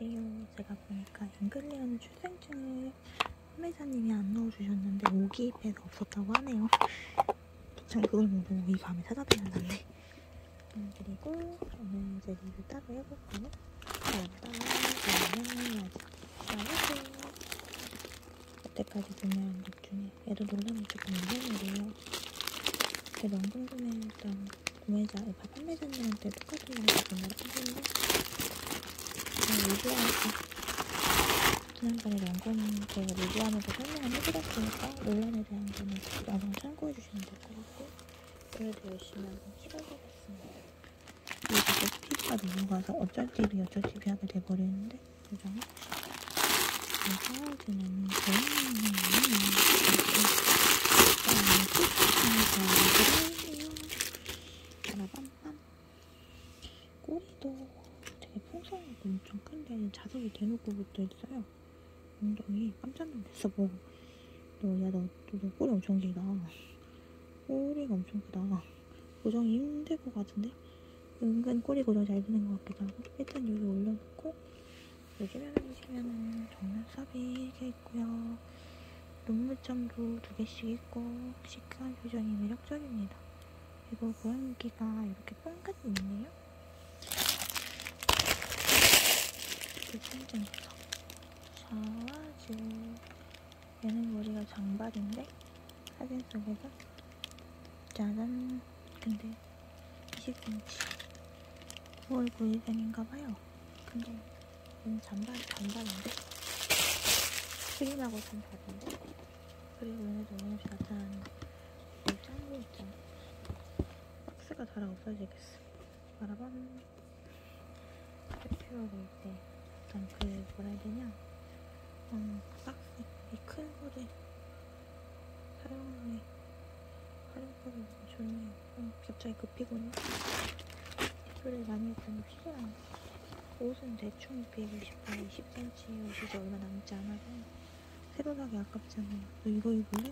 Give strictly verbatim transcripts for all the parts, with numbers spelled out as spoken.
안녕하세요. 제가 보니까 앵글리언 출생증을 판매자님이 안 넣어주셨는데 오기입에서 없었다고 하네요. 전 그걸 모르고 이 밤에 찾아다녔는데. 음, 그리고 오늘 이제 리뷰 따로 해볼 거는 나는 아직 여태까지 구매한 것 중에 얘도 논란이 조금 있는데요. 제 명품 구매했던 구매자, 판매자님한테 똑같은 거를 구매를 했는데 리뷰하니까 지난번에 명품 제가 리뷰하면서 설명을 해드렸으니까 논란에 대한 거는 영상 참고해주시면 될 것 같고 오늘도 열심히 한번 찍어보겠습니다. 이거 피부가 넘어가서 어쩔 티비 어쩔 티비 하게 돼버리는데 고정해주시고 사이즈는 고양이는 바라밤밤 꼬리도 되게 풍성하고 엄청 큰데 자석이 대놓고 붙어있어요. 엉덩이 깜짝 놀랐어. 뭐, 너, 야, 너, 너, 너 꼬리 엄청 길다. 꼬리가 엄청 크다. 고정이 힘들 것 같은데? 은근 꼬리 고정 잘 되는 것 같기도 하고. 일단 여기 올려놓고, 요즘에는 보시면은 정면삽이 이렇게 있고요. 눈물점도 두 개씩 있고, 시크한 표정이 매력적입니다. 그리고 고양이가 이렇게 뽕긋 있네요. 출생증에서 샤워즈. 얘는 머리가 장발인데 사진 속에서 짜잔. 근데 이십 센티미터 구월 구일생인가봐요. 근데 얘는 장발, 장발인데 크림하고 좀 다른데. 그리고 얘네도 오늘씩 나타나는 이 짱구 있잖아. 박스가 달아 없어지겠어. 바라밤. 대표로 될 때 약간 그 뭐라 해야 되냐, 음, 박스 이 큰 거를 사용하면 활용법이 너무 좋네요. 음, 갑자기 급히군요. 대표를 많이 했더니 피가 안 나. 옷은 대충 백이십파, 이십 센티미터 옷이 이제 얼마 남지 않아서 새로 사기 아깝잖아요. 너 이거 입을래?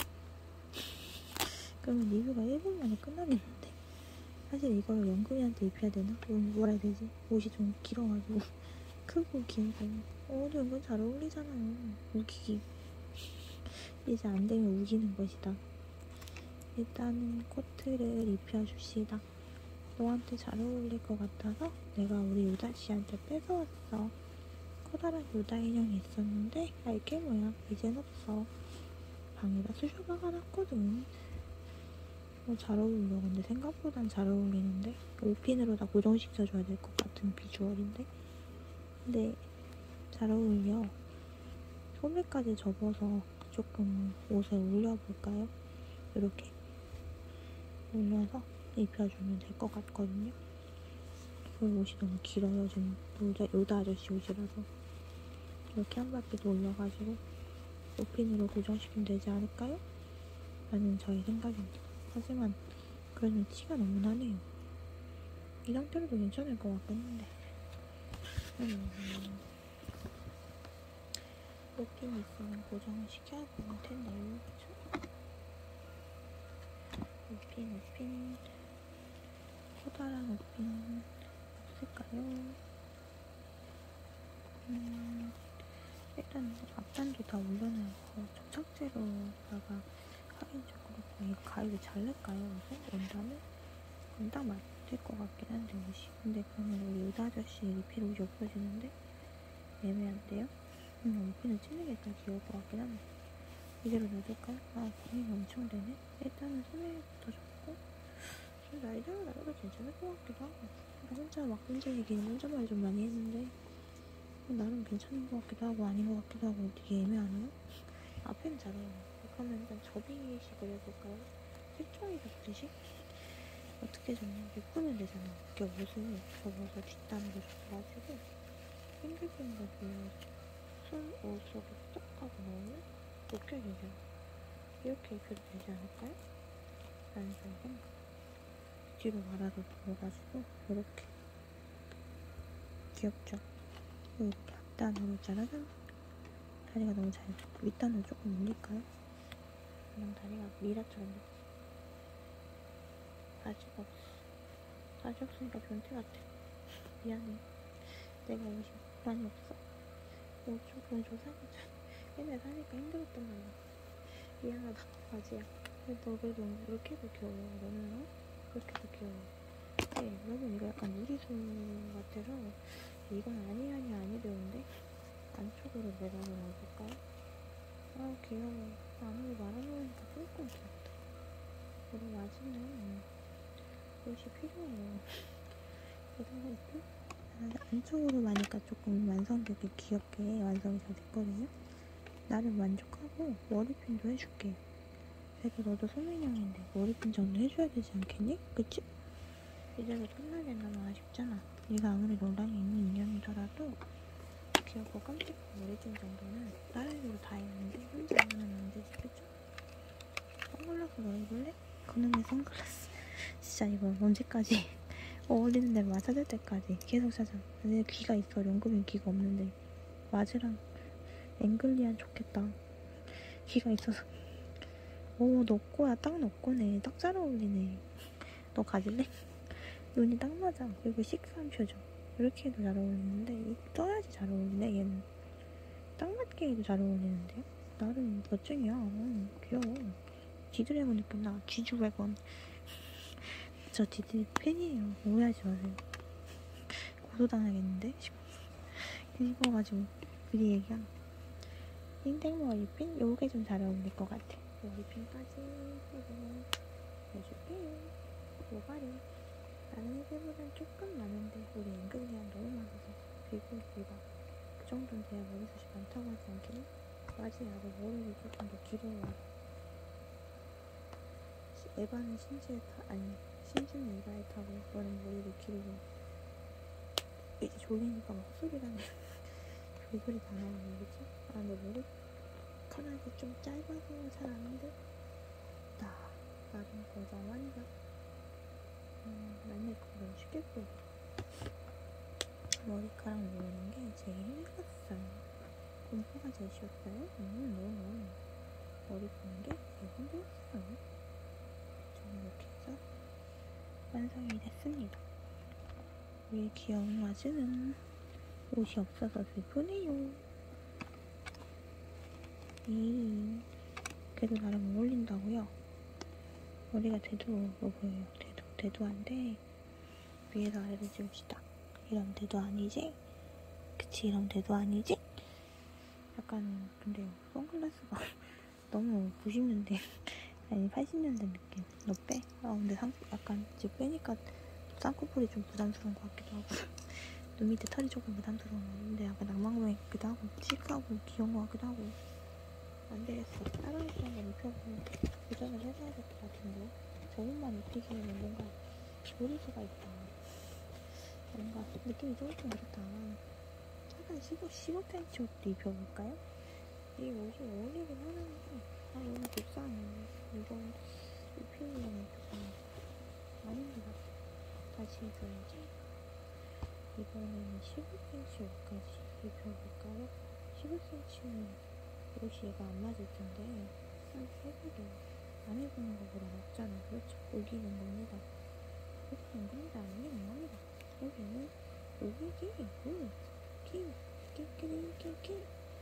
그러면 리뷰가 일 분 만에 끝나겠는데. 사실 이걸 영근이한테 입혀야 되나? 음, 뭐라 해야 되지? 옷이 좀 길어가지고 크고 길고 어, 은근 잘 어울리잖아요. 우기기. 이제 안 되면 우기는 것이다. 일단은 코트를 입혀줍시다. 너한테 잘 어울릴 것 같아서 내가 우리 요다씨한테 뺏어왔어. 커다란 요다 인형이 있었는데 알게 뭐야, 이젠 없어. 방에다 쑤셔 박아놨거든. 어, 잘 어울려. 근데 생각보단 잘 어울리는데 오핀으로 다 고정시켜줘야 될 것 같은 비주얼인데 근데 잘 어울려. 소매까지 접어서 조금 옷에 올려볼까요? 이렇게 올려서 입혀주면 될 것 같거든요. 그 옷이 너무 길어요. 지금 요다, 요다 아저씨 옷이라서 이렇게 한 바퀴 돌려가지고 오핀으로 고정시키면 되지 않을까요? 라는 저의 생각입니다. 하지만 그래도 티가 너무 나네요. 이 상태로도 괜찮을 것 같긴 한데 음, 오핀이 있으면 고정을 시켜야 되는 텐데요. 그쵸? 오핀, 오핀. 커다란 오핀 없을까요? 음, 일단 앞단도 다 올려놔서 접착제로다가 하긴 좀 그렇고, 이거 가위로 자를까요? 우선 원단을? 그럼 딱 맞을 것 같긴 한데 옷이. 근데 그러면 우리 요다 아저씨 리필 옷이 없어지는데 애매한데요? 음, 오핀을 찌는 게 더 귀여울 것 같긴 한데 이대로 놔둘까요? 아, 고민이 엄청 되네. 일단은 소매부터 접고 좀 날대로 놔둬도 괜찮을 것 같기도 하고. 혼자 막 흔들리기는 혼자말이 좀 많이 했는데 나름 괜찮은 것 같기도 하고 아닌 것 같기도 하고 되게 애매하네요. 앞에는 잘해요. 그러면 일단 접이식을 해볼까요? 색종이 접듯이? 어떻게 접냐? 묶으면 되잖아. 이렇게 옷을 접어서 뒷단으로 접어가지고 빙글빙글 돌려서 손 옷 속에 쏙 하고 넣으면 묶여야 되잖아. 이렇게 입혀도 되지 않을까요? 라는 저의 생각. 뒤로 말아서 넣어가지고 이렇게 귀엽죠? 이렇게 앞단으로 짜라잔. 다리가 너무 잘 잡고 윗단으로 조금 올릴까요? 그럼 다리가 미라처럼 됐어. 바지가 없어. 바지 없으니까 변태 같아. 미안해. 내가 옷이 많이 없어. 뭐좀 그런 조사니까 맨날 사니까 힘들었단 말이야. 미안하다 바지야. 근데 너 그래도 이렇게도 귀여워. 너는 어? 이렇게도 귀여워. 네, 여러분 이거 약간 무리수 같아서 이건 아니라니 아니려운데 안쪽으로 매달아 놔볼까요? 아 귀여워. 아무리 말아놓으니까 조금 귀엽다. 우리 맞으면 옷이 필요해요. 그래서 안쪽으로 마니까 조금 완성되게 귀엽게 완성이 잘 됐거든요. 나름 만족하고 머리핀도 해줄게. 그래도 너도 소민형인데 머리핀 정도 해줘야 되지 않겠니? 그치? 이제도 끝나겠나마 아쉽잖아. 네가 아무리 논란이 있는 인연이더라도 귀엽고 깜찍한 머리핀 정도는 다른 애들도 다 있는데 혼자 하면 안 되지, 그쵸? 선글라스 넣어볼래? 그놈의 선글라스 진짜 이거 언제까지 어울리는 데 맞아줄 때까지 계속 찾아. 내 귀가 있어. 연금이 귀가 없는데 와즈랑 앵글리안 좋겠다. 귀가 있어서. 오, 너 거야. 딱 너 거네. 딱 잘 어울리네. 너 가질래? 눈이 딱 맞아. 그리고 시크한 표정. 이렇게 해도 잘 어울리는데 떠야지 잘 어울리네. 얘는 딱 맞게 해도 잘 어울리는데요? 나름 멋쟁이야. 응, 귀여워. 지드래곤 예쁘나? 쥐주래곤. 저 디드 팬이에요. 오해하지 마세요. 고소당하겠는데? 뒤집어가지고 미리 얘기함. 흰색 머리핀? 요게 좀 잘 어울릴 것 같아. 머리핀까지 해주고 해줄게요. 모발이 다른 애들보단 조금 많은데 우리 앵글리안 너무 많아서 그리고 우리가 그 정도는 돼야 머리숱이 많다고 하지 않겠니? 맞지? 나도 머리를 조금 더 길어야 에바는 신지에 타, 아니 신지는 에바에 타고 너는 머리를 기르고 이제 졸리니까 막 헛소리라네. 별소리 다 나오네, 그치? 아, 근데 머리카락이 좀 짧아서 잘 안 돼. 나, 나름 고자마니가 음, 맨날 그걸 쉽게 보여. 머리카락 모으는 게 제일 힘들었어요. 공부가 제일 쉬웠어요? 음, 너무 머리 보는 게 제일 힘들었어요. 저는 이렇게 해서 완성이 됐습니다. 우리 귀여운 와즈는 옷이 없어서 슬프네요. 이 그래도 나름 어울린다고요? 머리가 대두로 보여요. 대두, 대두한데 위에서 아래로 지웁시다. 이런 대두 아니지? 그치, 이런 대두 아니지? 약간 근데 선글라스가 너무 구십 년대 아니 팔십 년대 느낌. 너 빼? 아 근데 상, 약간 지금 빼니까 쌍꺼풀이 좀 부담스러운 것 같기도 하고 눈 밑에 털이 조금 부담스러운 것 같은데 약간 낭만적인 것 같기도 하고 시크하고 귀여운 것 같기도 하고 안 되겠어. 다른 옷 한번 입혀보고 도전을 해봐야 될 것 같은데 저 옷만 입히기에는 뭔가 무리수가 있다. 뭔가 느낌이 조금 그렇다. 차라리 십오, 십오 센티미터 옷도 입혀볼까요? 이 옷이 어울리긴 하는데 아 너무 비싸네. 이거 입히려면 비싸네. 아닌 것 같아. 다시 입어야지. 이번에는 십오 센티미터 옷까지 입혀볼까요? 십오 센티미터는 옷이 얘가 안 맞을 텐데 한 해보도 안 해보는 것보다 낫잖아. 그렇죠? 여기는 뭡니다. 여기는 겁니다. 여기는 뭡니다. 여기는 여기지. 오, 키, 키, 키, 키, 키.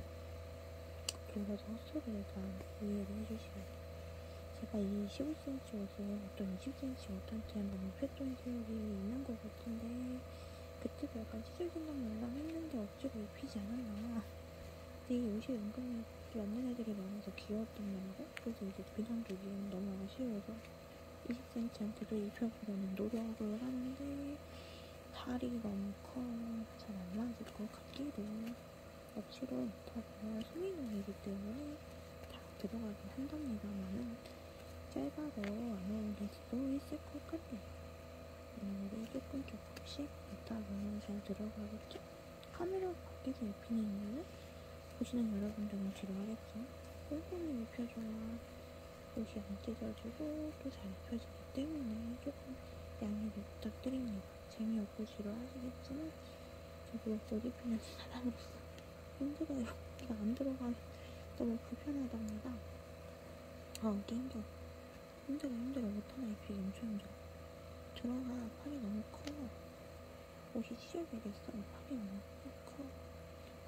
그래서 헛소리를 다 이해를 해주시면 제가 이 십오 센티미터 옷을 어떤 이십 센티미터 옷한테 한번 입혔던 기억이 있는 것 같은데 그때도 약간 치절진당 열람했는데 억지로 입히지 않았나. 근데 이 옷이 은근히 맞는 애들이 많아서 귀여웠단 말이고 그래서 이제 그냥 두기에는 너무 아쉬워서 이십 센티미터한테도 입혀보려는 노력을 하는데 살이 너무 커. 잘 안 맞을 것 같기도. 억지로 다 보면 소민용이기 때문에 다 들어가긴 한답니다만은 짧아서 안 어울릴 수도 있을 것 같네요. 오늘도 조금 조금씩 입다 보면 잘 들어가겠죠? 카메라 밖에서 입히는 이유는 보시는 여러분들은 지루하겠죠? 꼼꼼히 입혀줘야 옷이 안 찢어지고 또 잘 입혀지기 때문에 조금 양해를 부탁드립니다. 재미없고 지루하시겠지만 저도 옷 입히는 사람으로서 힘들어요. 이거 안 들어가면 너무 불편하답니다. 아, 어깨 힘들어. 힘들어, 힘들어. 못하나 입히기 엄청 힘들어. 들어가. 팔이 너무 커. 옷이 찢어지겠어. 팔이 너무 커. 아,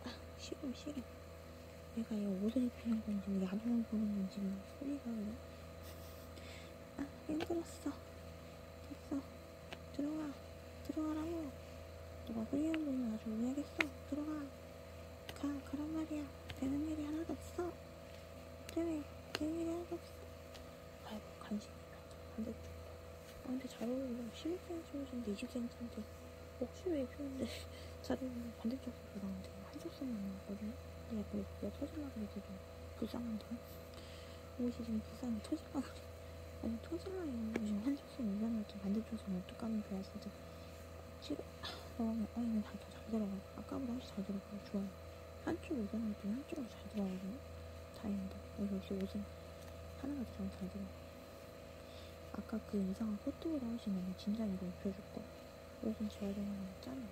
싫어 싫어. 내가 얘 옷을 입히는 건지 뭐 야동을 보는 건지 뭐 소리가 그래. 아 힘들었어. 됐어. 들어가. 들어가라고. 너가 소리를 보면 아주 오해하겠어. 들어가. 가. 가란 말이야. 되는 일이 하나도 없어. 때문에 되는 일이 하나도 없어. 아이고 간신히 반대쪽. 아 근데 잘 어울려. 십일 센티미터인데 이십 센티미터 혹시 왜 입혔는데 잘 어울려. 반대쪽으로 나오는데 한 겹씩만 나왔거든요. 근데 약간 왜 터질라 그래도 좀 불쌍한데 옷이 지금 불쌍해. 터질라 그래. 아니 터질라 이거 지금 한 겹씩 올려놓을게. 반대쪽은 어떡하면 좋아 진짜. 지금 어, 아니 잘, 잘 들어가. 아까보다 훨씬 잘 들어가. 좋아요. 한쪽 올려놓을 때 한쪽으로 잘 들어가거든요. 다행이다. 역시 옷은 하나가 들어가면 잘 들어가. 아까 그 이상한 코트보다 훨씬 나는 진짜 이거 입혀줄 거. 옷은 지어야 되는 건 짱이야.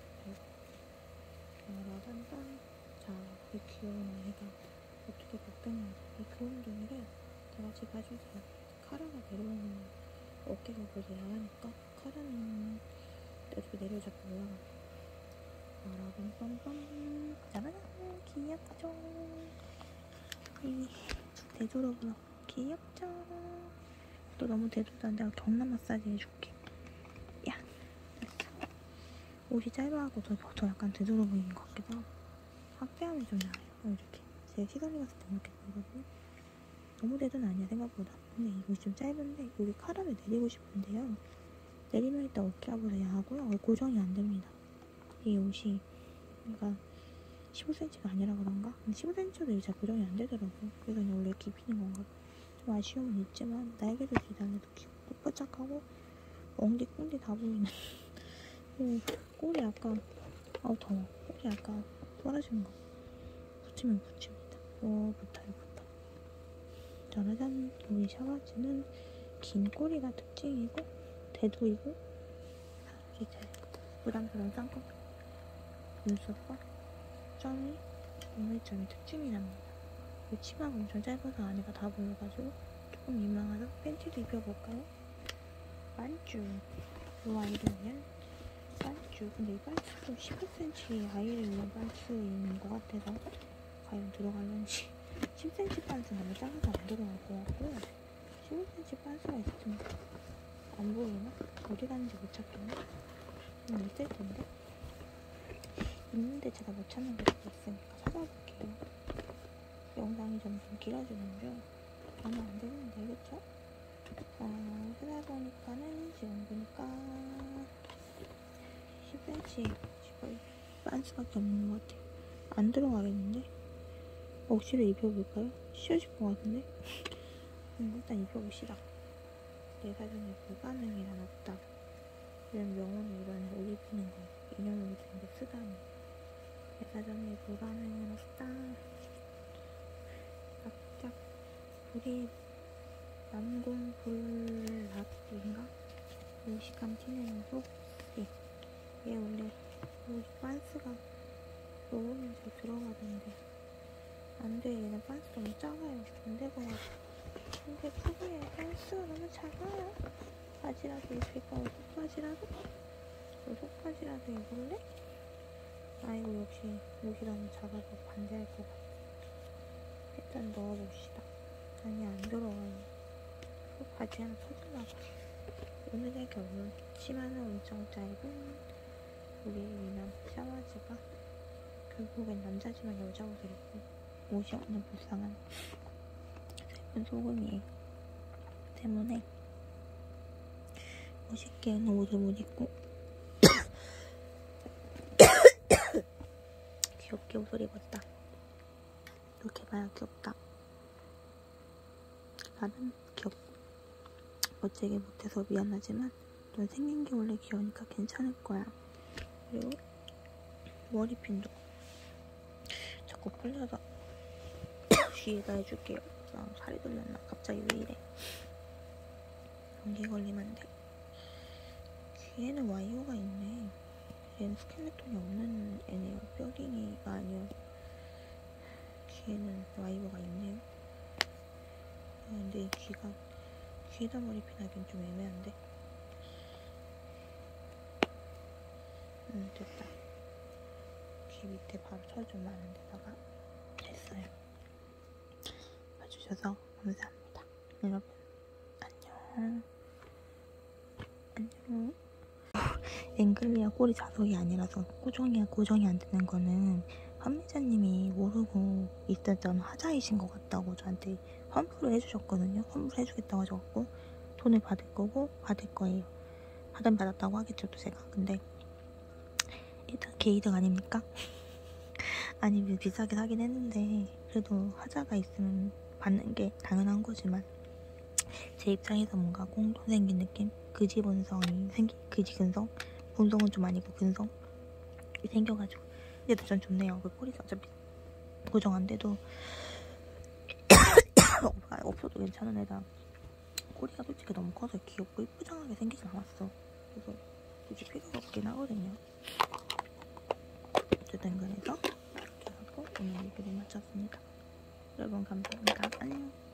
라라단단. 자, 이 귀여운 아이가 어떻게 바뀌었냐. 이 그운동이를 다 같이 봐주세요. 카라가 내려오면 어깨가 벌써 야하니까 카라는 이렇게 내려잡고 올라가. 라라단단단. 짜라란. 귀엽죠. 이 되돌아보라. 귀엽죠. 또 너무 되돌아. 내가 경남 마사지 해줄게. 야, 됐어. 옷이 짧아하고 더, 더 약간 되돌아 보이는 것 같기도 하고. 확대하면 좀 나아요. 이렇게. 제가 시선이 갔을 때 이렇게 보이거든요. 너무 되도는 아니야, 생각보다. 근데 이 옷이 좀 짧은데, 여기 카라를 내리고 싶은데요. 내리면 일단 어깨가 보다 야하고요. 고정이 안 됩니다. 이 옷이, 그러니까 십오 센티미터가 아니라 그런가? 근데 십오 센티미터도 잘 고정이 안 되더라고요. 그래서 그냥 원래 이렇게 입히는 건가 봐. 좀 아쉬움은 있지만, 날개도 기다려도 귀엽고, 뽀짝하고, 엉디 꽁디 다 보이는. 꼴이 약간, 아우, 더워. 꼴이 약간 떨어지는 거. 붙이면 붙입니다. 오, 붙어요, 붙어. 짜라잔. 우리 샤워지는 긴 꼬리가 특징이고, 대두이고, 이렇게 부담스러운 쌍꺼풀. 눈썹과 점이, 오물점이 특징이랍니다. 이 치마가 엄청 짧아서 안에가 다 보여가지고, 조금 민망하다. 팬티도 입혀볼까요? 반쭈. 이 아이를 위한 반쭈. 근데 이 반쭈도 십오 센티미터 아이를 위한 반쭈인 것 같아서 과연 들어갈런지. 십 센티미터 반스는 너무 작아서 안 들어갈 것 같고요. 십오 센티미터 반스가 있으면 안 보이나? 어디 갔는지 못 찾겠네. 음, 있을 텐데. 있는데 제가 못 찾는 게 있으니까 찾아볼게요. 영상이 점점 길어지는 중. 아마 안 되는데, 그쵸? 어, 찾아보니까는 지금 보니까 십 센티미터 거의 반스밖에 없는 것 같아요. 안 들어가겠는데? 억지로 입혀볼까요? 씌워질 것 같은데? 음, 일단 입혀봅시다. 내 사전에 불가능이란 없다. 이런 명언을 이런 옷 입히는 거, 인형을 입히는 거 쓰다니. 내 사전에 불가능은 없다. 짝짝. 불이 남궁불락인가? 무식한 티내는 속이. 얘 원래 옷 반스가 넣으면 잘 들어가던데. 안 돼. 얘는 반스 너무 작아요. 안 되고요. 근데 부부의 반스가 너무 작아요. 바지라도 입힐까요? 속바지라도? 너 속바지라도 입을래? 아이고 역시 옷이 너무 작아서 반대할 것 같아. 일단 넣어봅시다. 아니 안 들어가요. 속바지 하나 터질라고. 오늘의 결론. 치마는 엄청 짧은 우리 미남 샤워지가 결국엔 남자지만 여자 옷을 입고 옷이 없는 불쌍한 슬픈 소금이 때문에 멋있게 옷을 못 입고 귀엽게 옷을 입었다. 이렇게 봐야 귀엽다. 나는 귀엽고 멋지게 못해서 미안하지만 넌 생긴 게 원래 귀여우니까 괜찮을 거야. 그리고 머리핀도 자꾸 풀려서 귀에다 해줄게요. 아, 살이 돌렸나? 갑자기 왜 이래? 감기 걸리면 안 돼. 귀에는 와이어가 있네. 얘는 스켈레톤이 없는 애네요. 뼈링이가 아니요. 귀에는 와이어가 있네요. 아, 근데 이 귀가 귀에다 머리핀 하기엔 좀 애매한데. 음, 됐다. 이렇게 밑에 바로 쳐주면 하는 데다가 했어요. 봐주셔서 감사합니다. 여러분 안녕. 안녕. 앵글리아 꼬리 자석이 아니라서 고정이야 고정이 안 되는 거는 판매자님이 모르고 있었던 하자이신 것 같다고 저한테 환불을 해주셨거든요. 환불 해주겠다고 하셔갖고 돈을 받을 거고 받을 거예요. 받은 받았다고 하겠죠 또 제가. 근데 일단 개이득 아닙니까? 아니 비싸게 사긴 했는데 그래도 하자가 있으면 받는 게 당연한 거지만 제 입장에서 뭔가 공돈 생긴 느낌? 그지 본성이 생기 그지 근성? 본성은 좀 아니고 근성이 생겨가지고 근데 전 좋네요. 그 꼬리가 어차피 고정 안 돼도 없어도 괜찮은 애다. 꼬리가 솔직히 너무 커서 귀엽고 이쁘장하게 생기진 않았어. 그래서 굳이 필요가 없긴 하거든요. 어쨌든 그래서 이렇게 하고 오늘 리뷰를 마쳤습니다. 여러분 감사합니다. 안녕.